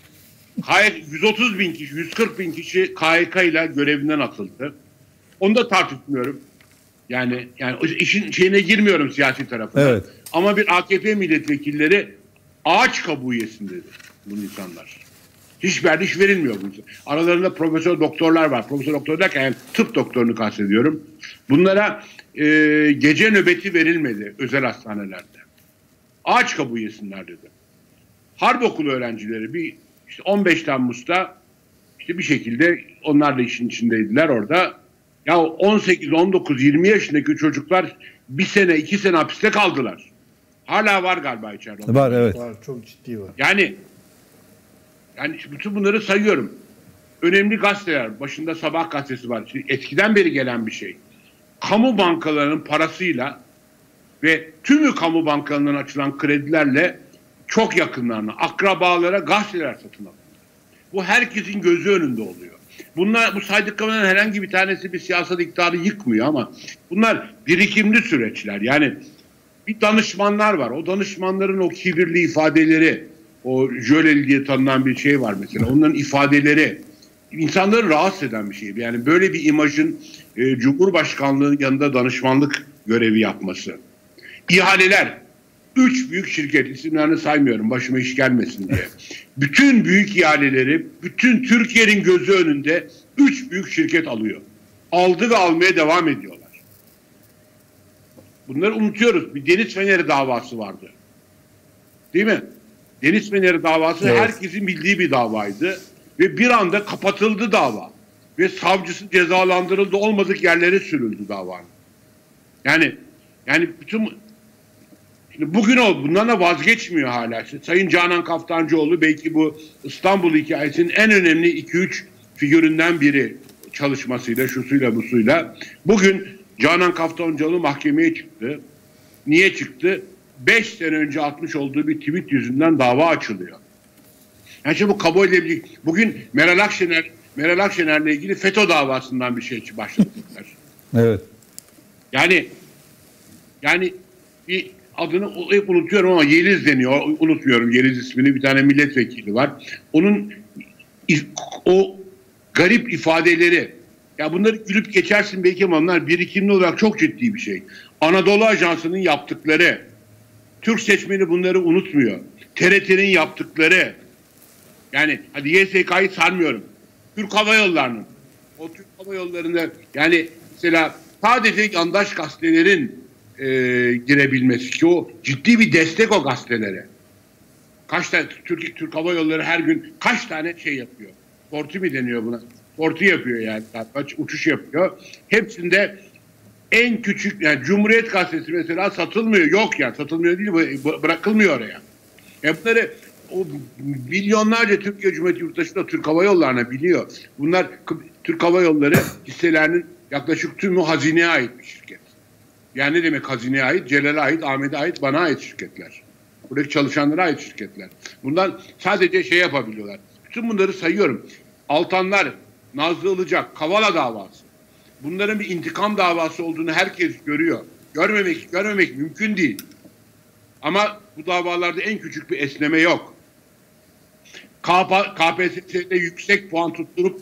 130 bin kişi, 140 bin kişi KHK ile görevinden atıldı. Onu da tartışmıyorum. Yani işin şeyine girmiyorum, siyasi tarafına. Evet. Ama bir AKP milletvekilleri ağaç kabuğu yesin dedi bu insanlar. Hiçbir iş verilmiyor bu insanlar. Aralarında profesör doktorlar var. Profesör doktor derken yani tıp doktorunu kastediyorum. Bunlara gece nöbeti verilmedi özel hastanelerde. Ağaç kabuğu yesinler dedi. Harp okulu öğrencileri işte 15 Temmuz'da işte bir şekilde onlar da işin içindeydiler orada. Ya 18, 19, 20 yaşındaki çocuklar 1 sene, 2 sene hapiste kaldılar. Hala var galiba içeride. Var, evet. Var, çok ciddi var. Yani bütün bunları sayıyorum. Önemli gazeteler, başında Sabah gazetesi var. Şimdi eskiden beri gelen bir şey. Kamu bankalarının parasıyla ve tümü kamu bankalarından açılan kredilerle çok yakınlarına, akrabalara gazeteler satın alıyor. Bu herkesin gözü önünde oluyor. Bu saydıklarının herhangi bir tanesi bir siyasal iktidarı yıkmıyor, ama bunlar birikimli süreçler. Yani bir danışmanlar var. O danışmanların o kibirli ifadeleri, o jöleli diye tanınan bir şey var mesela. Onların ifadeleri insanları rahatsız eden bir şey. Yani böyle bir imajın Cumhurbaşkanlığı yanında danışmanlık görevi yapması. İhaleler. 3 büyük şirket, isimlerini saymıyorum başıma iş gelmesin diye. Bütün büyük ihaleleri, bütün Türkiye'nin gözü önünde 3 büyük şirket alıyor. Aldı ve almaya devam ediyorlar. Bunları unutuyoruz. Bir Deniz Feneri davası vardı. Değil mi? Deniz Feneri davası, evet, herkesin bildiği bir davaydı. Ve bir anda kapatıldı dava. Ve savcısı cezalandırıldı, olmadık yerlere sürüldü davanın. Yani bütün... Bugün bundan da vazgeçmiyor hala. Sayın Canan Kaftancıoğlu belki bu İstanbul hikayesinin en önemli 2-3 figüründen biri, çalışmasıyla, şusuyla, busuyla. Bugün Canan Kaftancıoğlu mahkemeye çıktı. Niye çıktı? 5 sene önce atmış olduğu bir tweet yüzünden dava açılıyor. Yani şimdi bu kabul edilebilir. Bugün Meral Akşener'le ilgili FETÖ davasından bir şey başladılar. Evet. Yani bir adını hep unutuyorum ama Yeliz deniyor. Unutmuyorum Yeliz ismini. Bir tane milletvekili var. Onun o garip ifadeleri, ya bunları gülüp geçersin belki ama onlar birikimli olarak çok ciddi bir şey. Anadolu Ajansı'nın yaptıkları, Türk seçmeni bunları unutmuyor. TRT'nin yaptıkları, yani hadi YSK'yı sarmıyorum. Türk Hava Yolları'nın, o Türk Hava Yolları'nda yani mesela sadece yandaş gazetelerin girebilmesi ki o ciddi bir destek o gazetelere. Kaç tane Türk Hava Yolları her gün kaç tane şey yapıyor? Portu mi deniyor buna? Portu yapıyor yani. Kaç uçuş yapıyor. Hepsinde en küçük yani Cumhuriyet Gazetesi mesela satılmıyor. Yok yani satılmıyor değil, bırakılmıyor oraya. Bunları o milyonlarca Türkiye Cumhuriyeti yurttaşı da Türk Hava Yolları'na biliyor. Bunlar Türk Hava Yolları hisselerinin yaklaşık tümü hazineye ait bir şirket. Yani ne demek hazineye ait? Celal'e ait, Ahmet'e ait, bana ait şirketler. Buradaki çalışanlara ait şirketler. Bundan sadece şey yapabiliyorlar. Bütün bunları sayıyorum. Altanlar, Nazlı Ilıcak, Kavala davası. Bunların bir intikam davası olduğunu herkes görüyor. Görmemek mümkün değil. Ama bu davalarda en küçük bir esneme yok. KPSS'de yüksek puan tutturup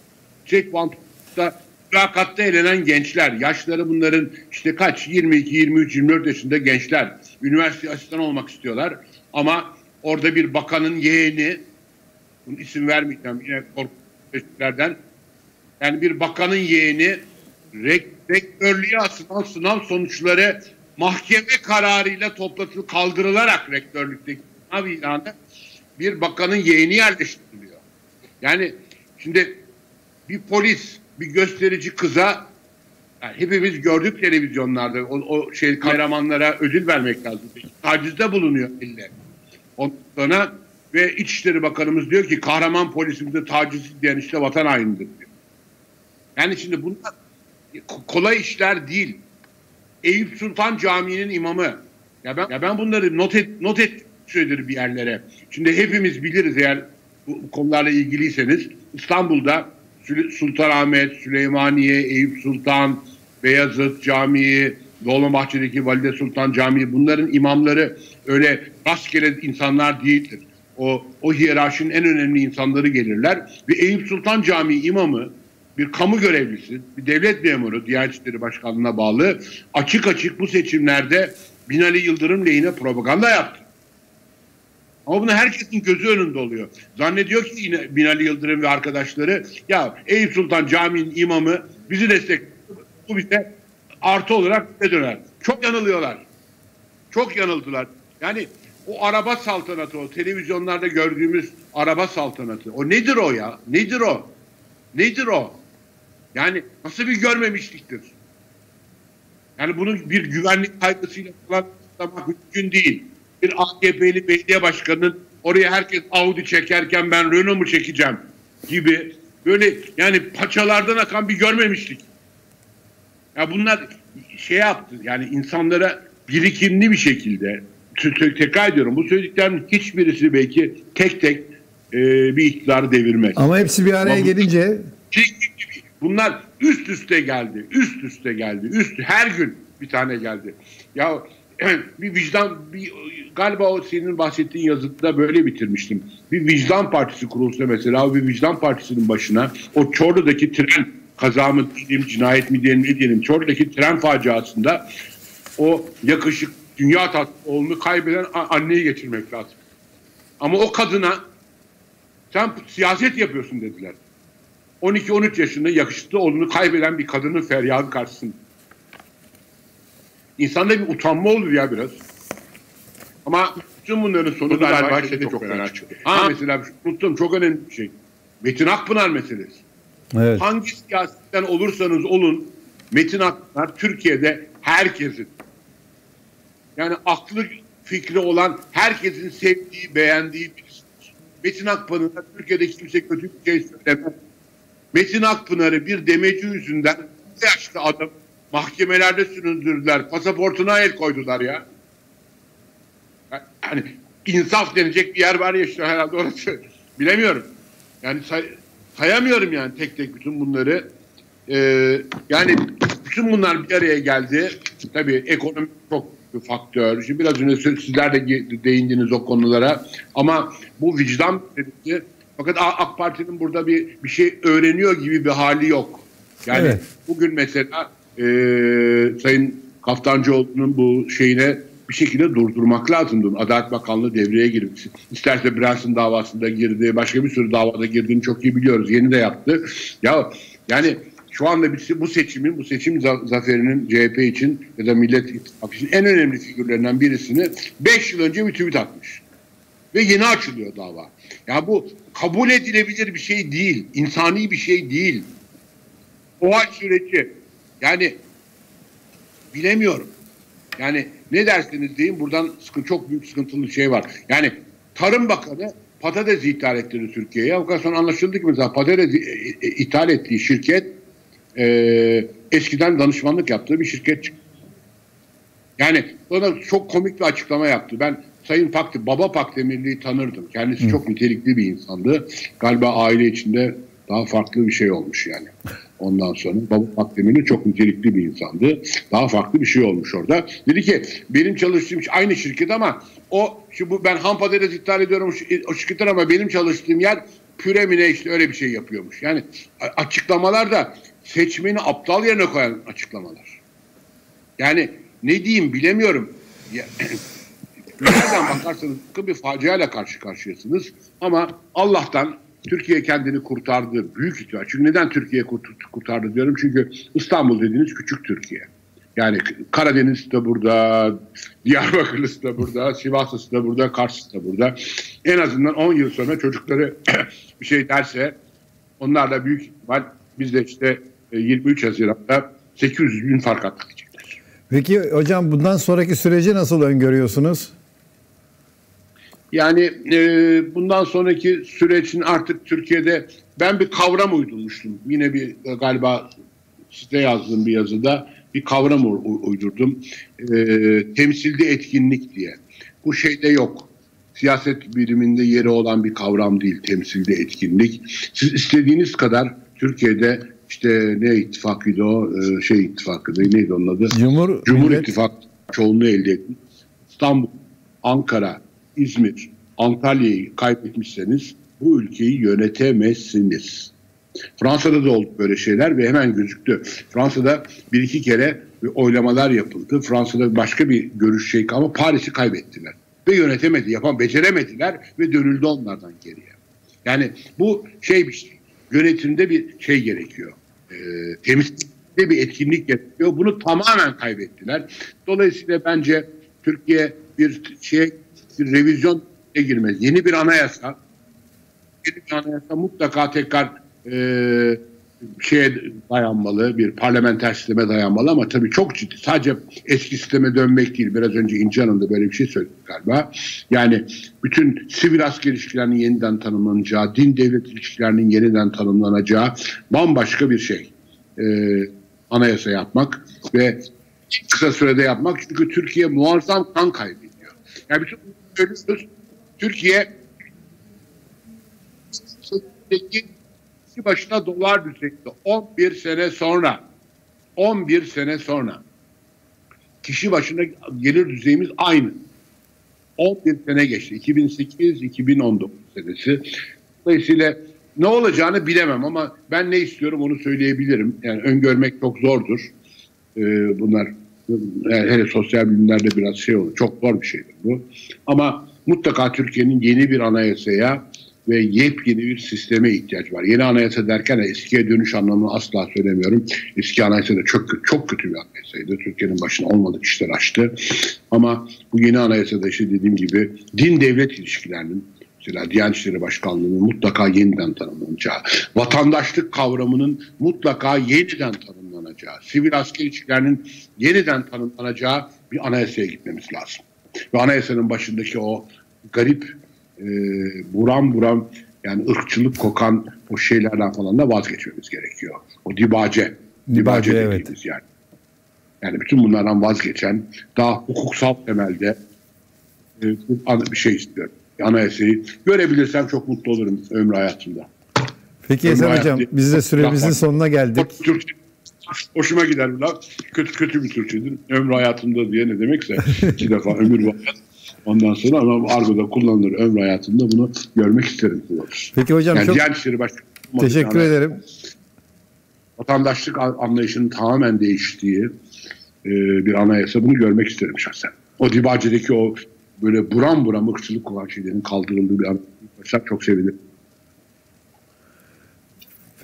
da mülakatta elenen gençler, yaşları bunların işte kaç, 22, 23, 24 yaşında gençler, üniversite asistanı olmak istiyorlar. Ama orada bir bakanın yeğeni, bunun isim vermeyeceğim yine korkunçlardan, yani bir bakanın yeğeni rektörlüğe asılan sınav sonuçları mahkeme kararıyla toplatılıp kaldırılarak rektörlükteki sınav ilanı bir bakanın yeğeni yerleştiriliyor. Yani şimdi bir polis, bir gösterici kıza, yani hepimiz gördük televizyonlarda o kameramanlara ödül vermek lazım. Tacizde bulunuyor elle. Ondan sonra ve İçişleri Bakanımız diyor ki kahraman polisimize taciz diyen işte vatan hainidir diyor. Yani şimdi bunlar kolay işler değil. Eyüp Sultan Camii'nin imamı. Ya ben bunları not et bir yerlere. Şimdi hepimiz biliriz eğer bu konularla ilgiliyseniz. İstanbul'da Sultanahmet, Süleymaniye, Eyüp Sultan, Beyazıt Camii, Dolmabahçe'deki Valide Sultan Camii, bunların imamları öyle rastgele insanlar değildir. O hiyerarşinin en önemli insanları gelirler ve Eyüp Sultan Camii imamı bir kamu görevlisi, bir devlet memuru, Diyanet İşleri Başkanlığı'na bağlı, açık bu seçimlerde Binali Yıldırım lehine propaganda yaptı. Ama bunu herkesin gözü önünde oluyor. Zannediyor ki yine Binali Yıldırım ve arkadaşları, ya Eyüp Sultan Camii'nin imamı bizi destekliyor, bu bize artı olarak bize döner. Çok yanılıyorlar. Çok yanıldılar. Yani o araba saltanatı, o televizyonlarda gördüğümüz araba saltanatı, o nedir o ya? Nedir o? Nedir o? Yani nasıl bir görmemişliktir? Yani bunu bir güvenlik kaygısıyla falan tutmak mümkün değil. Bir AKP'li belediye başkanının oraya herkes Audi çekerken ben Renault mu çekeceğim gibi böyle yani paçalardan akan bir görmemişlik. Ya bunlar şey yaptı yani insanlara birikimli bir şekilde tekrar ediyorum bu söylediklerin hiçbirisi belki tek bir iktidarı devirmez. Ama hepsi bir araya gelince bunlar üst üste geldi. Her gün bir tane geldi. Ya bir vicdan, galiba o senin bahsettiğin yazıda böyle bitirmiştim. Bir vicdan partisi kurulsa mesela, o bir vicdan partisinin başına o Çorlu'daki tren kaza mı diyelim, cinayet mi diyelim, ne diyelim, Çorlu'daki tren faciasında o yakışık dünya tatlı oğlunu kaybeden anneyi geçirmek lazım. Ama o kadına sen siyaset yapıyorsun dediler. 12-13 yaşında yakışıklı oğlunu kaybeden bir kadının feryadı karşısında. İnsanda bir utanma olur ya biraz. Ama bütün bunların sonu galiba çok fena çıkıyor. Mesela unuttum, çok önemli bir şey. Metin Akpınar meselesi. Evet. Hangi siyasetten olursanız olun, Metin Akpınar Türkiye'de herkesin, yani aklı fikri olan herkesin sevdiği, beğendiği birisidir. Metin Akpınar'a Türkiye'de kimse kötü bir şey söylemez. Metin Akpınar'ı bir demeci yüzünden yaşlı adam mahkemelerde süründürdüler. Pasaportuna el koydular ya. Yani insaf denecek bir yer var ya işte herhalde orası. Bilemiyorum. Yani sayamıyorum yani tek bütün bunları. Yani bütün bunlar bir araya geldi. Tabii ekonomi çok bir faktör. Şimdi biraz önce sizler de değindiniz o konulara. Ama bu vicdan meselesi. Fakat AK Parti'nin burada bir şey öğreniyor gibi bir hali yok. Yani evet. Bugün mesela Sayın Kaftancıoğlu'nun bu şeyine bir şekilde durdurmak lazımdı. Adalet Bakanlığı devreye girmiş. İsterse Branson davasında girdi, başka bir sürü davada girdiğini çok iyi biliyoruz. Yeni de yaptı. Ya yani şu anda bu seçim zaferinin CHP için ya da Millet İttifakı için en önemli figürlerinden birisini 5 yıl önce bir tweet atmış. Ve yeni açılıyor dava. Ya bu kabul edilebilir bir şey değil. İnsani bir şey değil. O hal süreci. Yani bilemiyorum. Yani ne dersiniz deyin, buradan çok büyük sıkıntılı bir şey var. Yani Tarım Bakanı patates ithal ettirdi Türkiye'ye. O kadar sonra anlaşıldı ki mesela patates ithal ettiği şirket eskiden danışmanlık yaptığı bir şirket. Yani o da çok komik bir açıklama yaptı. Ben Sayın Baba Pakdemirli'yi tanırdım. Kendisi çok nitelikli bir insandı. Galiba aile içinde daha farklı bir şey olmuş yani. Ondan sonra Baba Pakdemirli çok nitelikli bir insandı. Daha farklı bir şey olmuş orada. Dedi ki benim çalıştığım aynı şirket ama ben ham patates ithal ediyorum o şirketler ama benim çalıştığım yer püremine işte öyle bir şey yapıyormuş. Yani açıklamalar da seçmeni aptal yerine koyan açıklamalar. Yani ne diyeyim bilemiyorum. Nereden bakarsanız bir faciayla karşı karşıyasınız. Ama Allah'tan Türkiye kendini kurtardı. Büyük ihtimal. Çünkü neden Türkiye kurtardı diyorum? Çünkü İstanbul dediğiniz küçük Türkiye. Yani Karadeniz de burada, Diyarbakırlısı da burada, Sivaslısı da burada, Kars'ı da burada. En azından 10 yıl sonra çocukları bir şey derse onlarla büyük ihtimal biz de işte 23 Haziran'da 800 bin fark atlayacaklar. Peki hocam bundan sonraki süreci nasıl öngörüyorsunuz? Yani bundan sonraki sürecin artık Türkiye'de ben bir kavram uydurmuştum. Yine bir galiba size yazdığım bir yazıda bir kavram uydurdum. Temsilde etkinlik diye. Bu şeyde yok. Siyaset biliminde yeri olan bir kavram değil temsilde etkinlik. Siz istediğiniz kadar Türkiye'de işte ne ittifakıydı o? İttifakıydı. Neydi onun adı? Cumhur İttifakı çoğunluğu elde etmiş. İstanbul, Ankara, İzmir, Antalya'yı kaybetmişseniz bu ülkeyi yönetemezsiniz. Fransa'da da oldu böyle şeyler ve hemen gözüktü. Fransa'da bir iki kere oylamalar yapıldı. Fransa'da başka bir görüş ama Paris'i kaybettiler. Ve yönetemedi, beceremediler ve dönüldü onlardan geriye. Yani bu bir şey. Yönetimde bir şey gerekiyor. Temsilde bir etkinlik gerekiyor. Bunu tamamen kaybettiler. Dolayısıyla bence Türkiye bir revizyon girmez. Yeni bir anayasa mutlaka tekrar dayanmalı, bir parlamenter sisteme dayanmalı ama tabii çok ciddi. Sadece eski sisteme dönmek değil. Biraz önce İnci Hanım da böyle bir şey söyledi galiba. Yani bütün sivil asker ilişkilerinin yeniden tanımlanacağı, din devlet ilişkilerinin yeniden tanımlanacağı bambaşka bir şey. Anayasa yapmak ve kısa sürede yapmak. Çünkü Türkiye muazzam kan kaybediyor. Yani bütün söylüyoruz. Türkiye başına dolar düzeyinde 11 sene sonra kişi başına gelir düzeyimiz aynı. 11 sene geçti. 2008-2019 senesi. Dolayısıyla ne olacağını bilemem ama ben ne istiyorum onu söyleyebilirim. Yani öngörmek çok zordur. Bunlar hele sosyal bilimlerde biraz olur. Çok zor bir şeydir bu. Ama mutlaka Türkiye'nin yeni bir anayasaya ve yepyeni bir sisteme ihtiyaç var. Yeni anayasa derken eskiye dönüş anlamını asla söylemiyorum. Eski anayasa da çok kötü bir anayasaydı. Türkiye'nin başına olmadık işler açtı. Ama bu yeni anayasada işte dediğim gibi din devlet ilişkilerinin, mesela Diyanet İşleri Başkanlığı'nın mutlaka yeniden tanımlanacağı, vatandaşlık kavramının mutlaka yeniden tanımlanacağı, sivil asker ilişkilerinin yeniden tanımlanacağı bir anayasaya gitmemiz lazım. Ve anayasanın başındaki o garip buram yani ırkçılık kokan o şeylerden falan da vazgeçmemiz gerekiyor. O dibace dediğimiz evet. Yani bütün bunlardan vazgeçen daha hukuksal temelde bir şey istiyorum. Anayasayı görebilirsem çok mutlu olurum ömrü hayatımda. Peki Esen Hocam biz de süremizin sonuna geldik. Hoşuma gider bu laf. Kötü bir Türkçedir. Ömrü hayatımda diye ne demekse 2 defa ömür var. Ondan sonra ama argoda kullanılır ömrü hayatımda bunu görmek isterim. Peki hocam yani çok teşekkür ederim. Vatandaşlık anlayışının tamamen değiştiği bir anayasa, bunu görmek isterim şahsen. O dibacedeki o böyle buram ırkçılık olan şeylerin kaldırıldığı bir anayasa çok sevinirim.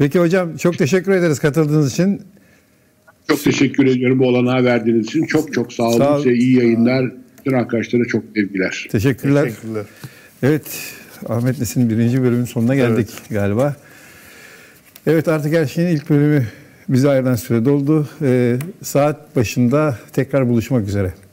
Peki hocam, çok teşekkür ederiz katıldığınız için. Çok teşekkür ediyorum bu olanağı verdiğiniz için. Çok çok sağ olun. Sağ olun. Size iyi yayınlar. Bütün arkadaşlara çok sevgiler. Teşekkürler. Teşekkürler. Evet, Ahmet Nesin'in 1. bölümün sonuna geldik galiba. Evet, artık her şeyin ilk bölümü bize ayrılan süre doldu. Saat başında tekrar buluşmak üzere.